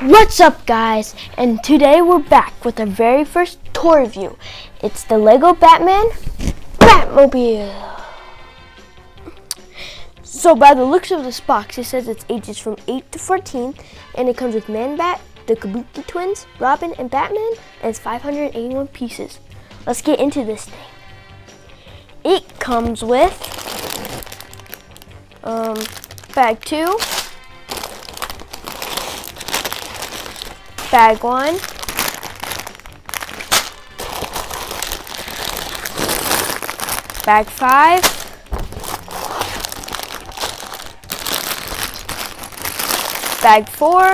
What's up, guys? And today we're back with our very first toy review. It's the Lego Batman Batmobile. So by the looks of this box, it says it's ages from 8 to 14, and it comes with Man-Bat, the Kabuki twins, Robin, and Batman, and it's 581 pieces. Let's get into this thing. It comes with bag 2, bag 1, bag 5, bag 4,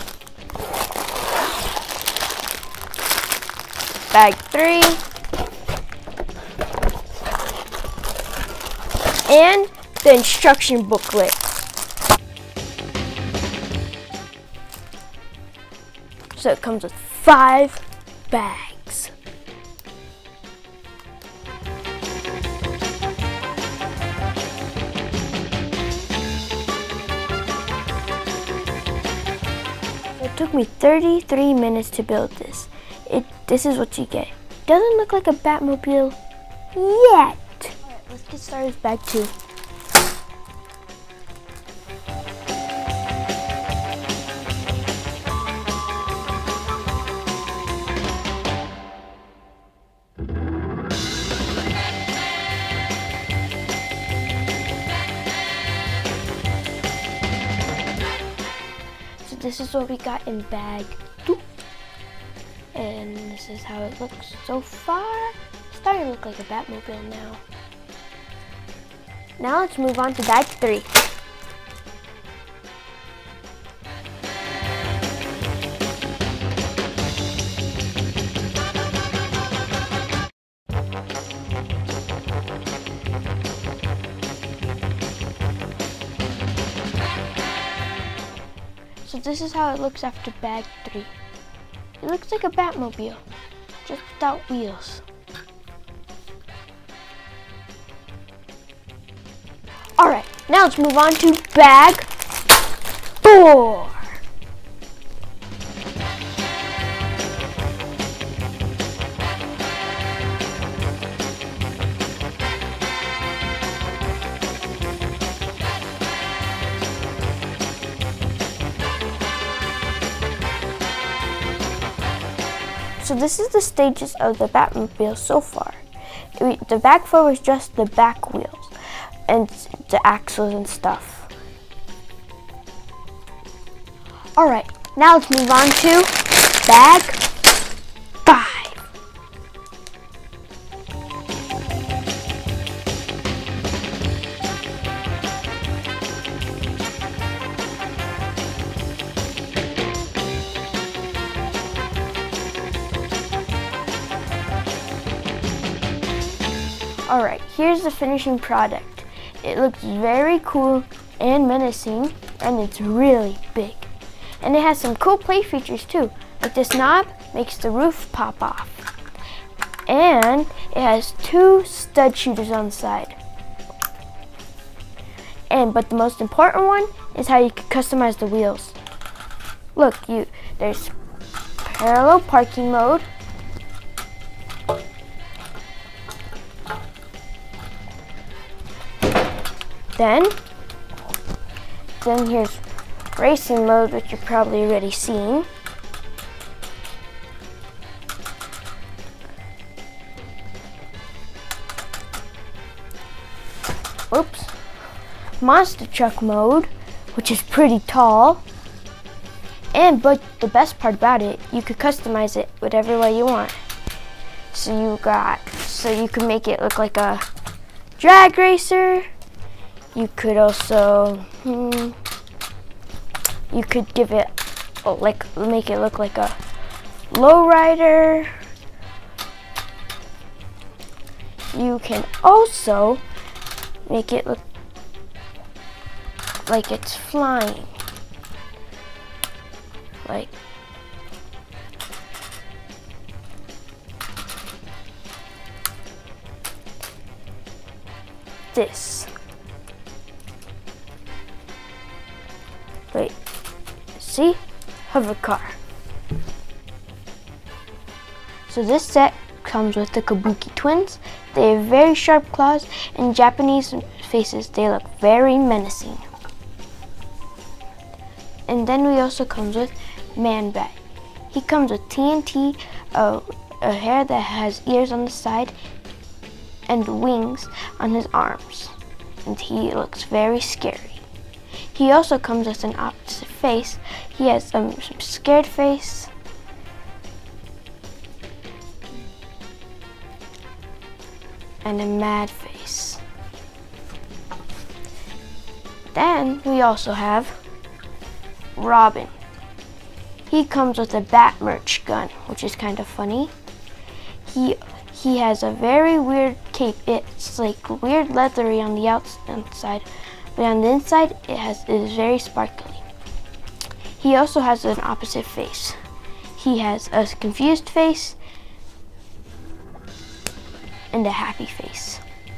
bag 3, and the instruction booklet. So it comes with 5 bags. It took me 33 minutes to build this. This is what you get. Doesn't look like a Batmobile yet. Alright, let's get started with bag 2. This is what we got in bag 2. And this is how it looks so far. It's starting to look like a Batmobile now. Now let's move on to bag 3. So this is how it looks after bag 3. It looks like a Batmobile, just without wheels. Alright, now let's move on to bag 4. So this is the stages of the Batmobile so far. The bag 4 was just the back wheels and the axles and stuff. Alright, now let's move on to bag 5. Alright, here's the finishing product. It looks very cool and menacing, and it's really big. And it has some cool play features too, like this knob makes the roof pop off. And it has 2 stud shooters on the side. But the most important one is how you can customize the wheels. Look, there's parallel parking mode, Then here's racing mode, which you're probably already seen. Oops. Monster truck mode, which is pretty tall. But the best part about it, you could customize it whatever way you want. So you can make it look like a drag racer. You could also, you could give it, make it look like a lowrider. You can also make it look like it's flying. Like this. Wait, see hover car. So this set comes with the Kabuki twins. They have very sharp claws and Japanese faces. They look very menacing. And then we also comes with Man-Bat. He comes with TNT, a hair that has ears on the side and wings on his arms. And he looks very scary. He also comes with an opposite face. He has some scared face and a mad face. Then we also have Robin. He comes with a Bat Merch gun, which is kind of funny. He has a very weird cape. It's like weird leathery on the outside, but on the inside it is very sparkly. He also has an opposite face. He has a confused face and a happy face.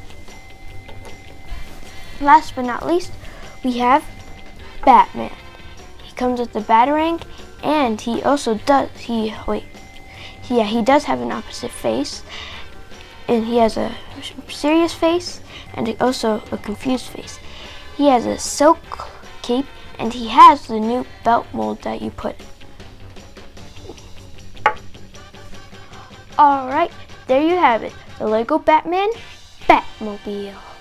Last but not least, we have Batman. He comes with the Batarang, and he also does, he does have an opposite face, and he has a serious face and also a confused face. He has a silk cape, and he has the new belt mold that you put. Alright, there you have it, the Lego Batman Batmobile.